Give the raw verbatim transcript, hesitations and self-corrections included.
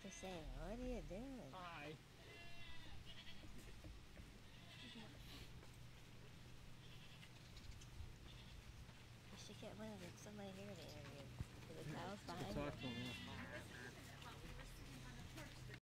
to say, what are you doing? Hi. You should get one of them, somebody here to